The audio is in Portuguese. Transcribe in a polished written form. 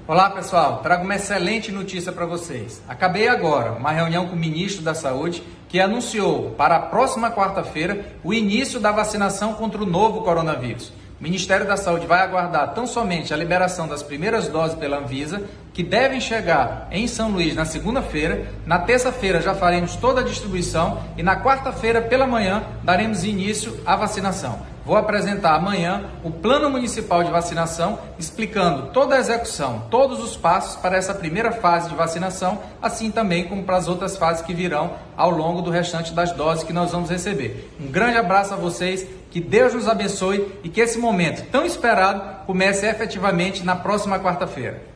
Olá pessoal, trago uma excelente notícia para vocês. Acabei agora uma reunião com o ministro da Saúde que anunciou para a próxima quarta-feira o início da vacinação contra o novo coronavírus. O Ministério da Saúde vai aguardar tão somente a liberação das primeiras doses pela Anvisa, que devem chegar em São Luís na segunda-feira. Na terça-feira já faremos toda a distribuição e na quarta-feira pela manhã daremos início à vacinação. Vou apresentar amanhã o Plano Municipal de Vacinação, explicando toda a execução, todos os passos para essa primeira fase de vacinação, assim também como para as outras fases que virão ao longo do restante das doses que nós vamos receber. Um grande abraço a vocês, que Deus nos abençoe e que esse momento tão esperado comece efetivamente na próxima quarta-feira.